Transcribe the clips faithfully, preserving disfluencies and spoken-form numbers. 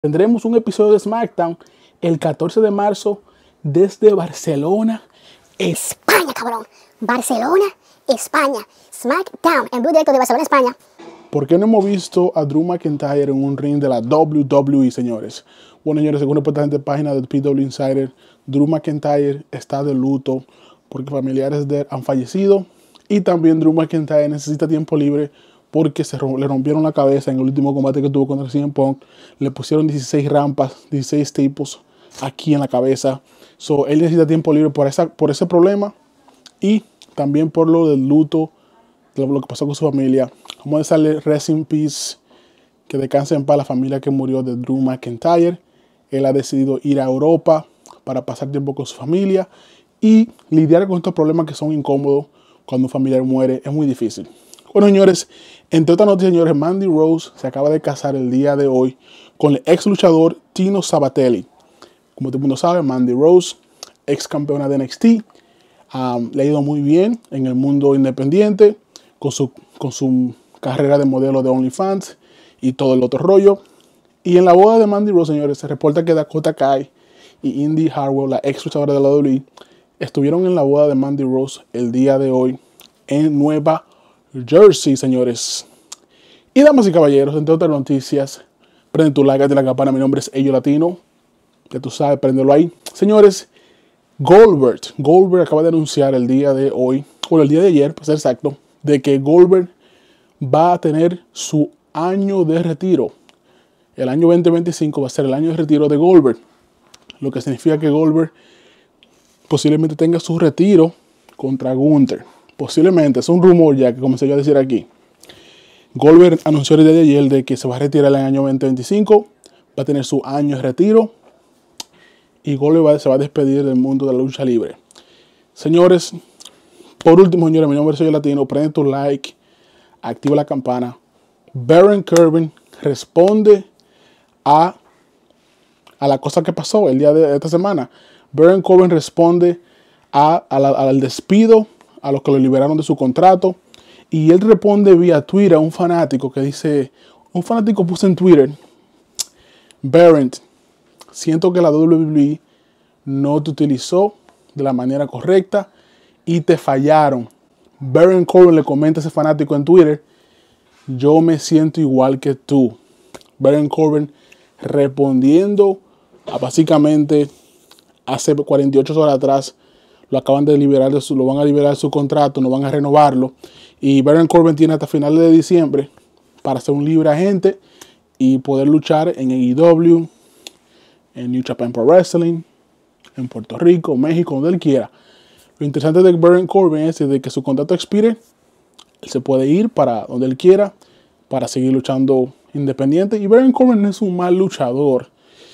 Tendremos un episodio de SmackDown el catorce de marzo desde Barcelona, España, cabrón. Barcelona, España. SmackDown en vivo directo de Barcelona, España. ¿Por qué no hemos visto a Drew McIntyre en un ring de la W W E, señores? Bueno, señores, según la importante página de P W Insider, Drew McIntyre está de luto porque familiares de él han fallecido. Y también Drew McIntyre necesita tiempo libre porque se le rompieron la cabeza en el último combate que tuvo contra C M Punk. Le pusieron dieciséis rampas, dieciséis staples aquí en la cabeza. So, él necesita tiempo libre por, esa, por ese problema y también por lo del luto, de lo que pasó con su familia. Vamos a desearle rest in peace, que descanse en paz la familia que murió de Drew McIntyre. Él ha decidido ir a Europa para pasar tiempo con su familia y lidiar con estos problemas que son incómodos cuando un familiar muere. Es muy difícil. Bueno, señores, entre otras noticias, señores, Mandy Rose se acaba de casar el día de hoy con el ex luchador Tino Sabatelli. Como todo el mundo sabe, Mandy Rose, ex campeona de N X T, um, le ha ido muy bien en el mundo independiente con su, con su carrera de modelo de OnlyFans y todo el otro rollo. Y en la boda de Mandy Rose, señores, se reporta que Dakota Kai y Indi Hartwell, la ex luchadora de la W W E, estuvieron en la boda de Mandy Rose el día de hoy en Nueva Jersey, señores. Y damas y caballeros, entre otras noticias, prende tu like, de la campana. Mi nombre es Ello Latino. Ya tú sabes, préndelo ahí. Señores, Goldberg. Goldberg acaba de anunciar el día de hoy, o el día de ayer, para ser exacto, de que Goldberg va a tener su año de retiro. El año veinte veinticinco va a ser el año de retiro de Goldberg. Lo que significa que Goldberg posiblemente tenga su retiro contra Gunther. Posiblemente, es un rumor ya que comencé yo a decir aquí. Goldberg anunció el día de ayer de que se va a retirar el año veinte veinticinco. Va a tener su año de retiro. Y Goldberg va, se va a despedir del mundo de la lucha libre. Señores, por último, señores, mi nombre es Ello Latino. Prende tu like, activa la campana. Baron Corbin responde a, a la cosa que pasó el día de esta semana. Baron Corbin responde a, a la, al despido, a los que lo liberaron de su contrato. Y él responde vía Twitter a un fanático que dice, un fanático puso en Twitter, Baron, siento que la W W E no te utilizó de la manera correcta y te fallaron. Baron Corbin le comenta a ese fanático en Twitter, yo me siento igual que tú. Baron Corbin respondiendo a básicamente hace cuarenta y ocho horas atrás, lo acaban de liberar, de su, lo van a liberar de su contrato, no van a renovarlo. Y Baron Corbin tiene hasta finales de diciembre para ser un libre agente y poder luchar en A E W, en New Japan Pro Wrestling, en Puerto Rico, México, donde él quiera. Lo interesante de Baron Corbin es de que su contrato expire, él se puede ir para donde él quiera para seguir luchando independiente. Y Baron Corbin es un mal luchador.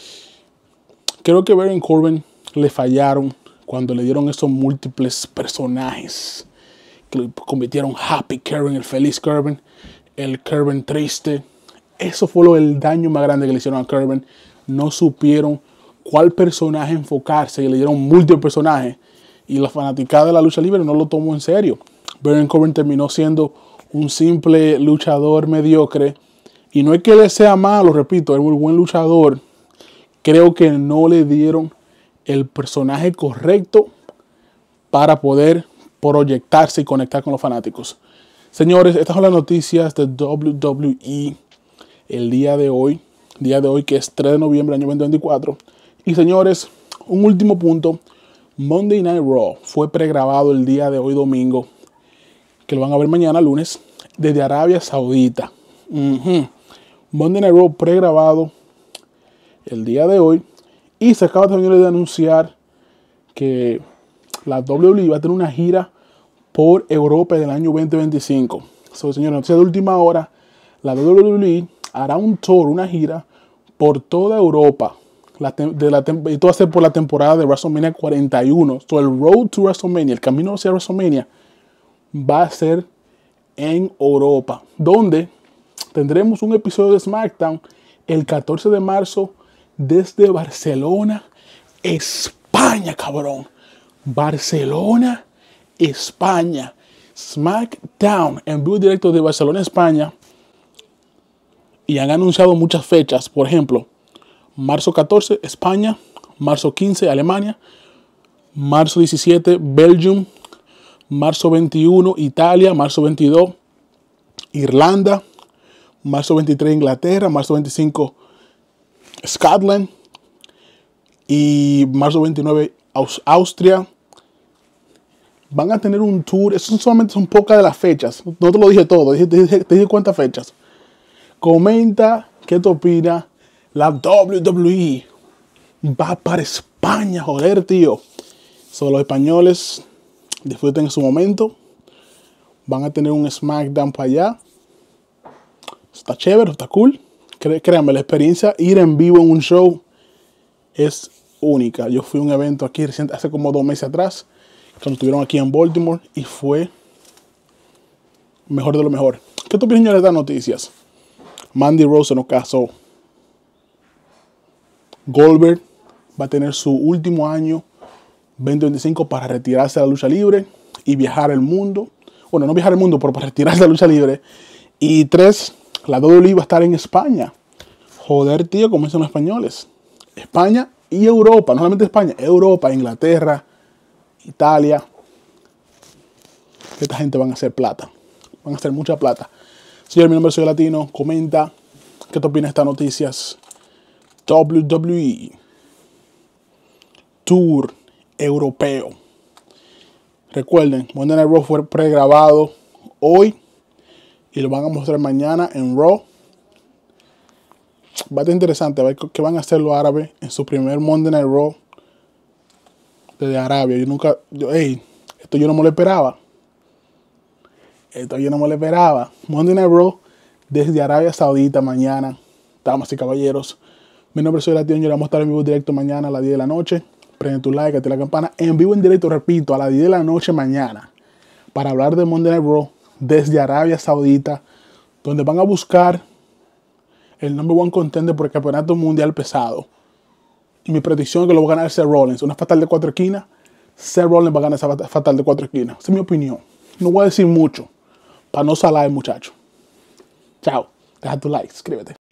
Creo que Baron Corbin le fallaron cuando le dieron esos múltiples personajes que le convirtieron Happy Corbin, el feliz Corbin, el Corbin triste. Eso fue lo, el daño más grande que le hicieron a Corbin. No supieron cuál personaje enfocarse y le dieron múltiples personajes. Y la fanaticada de la lucha libre no lo tomó en serio. Baron Corbin terminó siendo un simple luchador mediocre. Y no es que él sea malo, repito, es muy buen luchador. Creo que no le dieron el personaje correcto para poder proyectarse y conectar con los fanáticos. Señores, estas son las noticias de W W E el día de hoy. Día de hoy que es tres de noviembre del año veinte veinticuatro. Y señores, un último punto. Monday Night Raw fue pregrabado el día de hoy domingo, que lo van a ver mañana lunes, desde Arabia Saudita. Uh-huh. Monday Night Raw pregrabado el día de hoy. Y se acaba también de anunciar que la W W E va a tener una gira por Europa en el año veinte veinticinco. So, señores, noticia de última hora. La W W E hará un tour, una gira por toda Europa. La de la y esto va a ser por la temporada de WrestleMania cuarenta y uno. So, el road to WrestleMania, el camino hacia WrestleMania, va a ser en Europa, donde tendremos un episodio de SmackDown el catorce de marzo desde Barcelona, España, cabrón. Barcelona, España. SmackDown en vivo directo de Barcelona, España. Y han anunciado muchas fechas. Por ejemplo, Marzo catorce, España. Marzo quince, Alemania. Marzo diecisiete, Belgium. Marzo veintiuno, Italia. Marzo veintidós, Irlanda. Marzo veintitrés, Inglaterra. Marzo veinticinco, Scotland. Y marzo veintinueve, Aus Austria. Van a tener un tour. Eso solamente son pocas de las fechas. No te lo dije todo. Te dije, te dije cuántas fechas. Comenta qué te opina. La W W E va para España. Joder, tío. So, los españoles disfruten en su momento. Van a tener un SmackDown para allá. Está chévere, está cool. Cre créanme, la experiencia ir en vivo en un show es única. Yo fui a un evento aquí reciente, hace como dos meses atrás, cuando estuvieron aquí en Baltimore, y fue mejor de lo mejor. ¿Qué tu opinión de estas noticias? Mandy Rose nos casó. Goldberg va a tener su último año veinte veinticinco para retirarse de la lucha libre y viajar el mundo. Bueno, no viajar el mundo, pero para retirarse de la lucha libre. Y tres, la W W E va a estar en España. Joder, tío, como dicen los españoles. España y Europa, no solamente España, Europa, Inglaterra, Italia. Esta gente van a hacer plata. Van a hacer mucha plata. Señor, mi nombre es Soy Latino. Comenta qué te opinas de estas noticias. W W E Tour Europeo. Recuerden, Monday Night Raw fue pregrabado hoy y lo van a mostrar mañana en Raw. Va a estar interesante a ver qué van a hacer los árabes en su primer Monday Night Raw desde Arabia. Yo nunca, yo, hey, esto yo no me lo esperaba. Esto yo no me lo esperaba. Monday Night Raw desde Arabia Saudita mañana, damas y caballeros. Mi nombre es Soy Latino. Yo vamos a estar en vivo directo mañana a las diez de la noche. Prende tu like, activa la campana. En vivo en directo, repito, a las diez de la noche mañana, para hablar de Monday Night Raw desde Arabia Saudita, donde van a buscar el number one contender por el campeonato mundial pesado. Y mi predicción es que lo va a ganar Seth Rollins. Una fatal de cuatro esquinas. Seth Rollins va a ganar esa fatal de cuatro esquinas. Esa es mi opinión. No voy a decir mucho para no salar al muchacho. Chao. Deja tu like, suscríbete.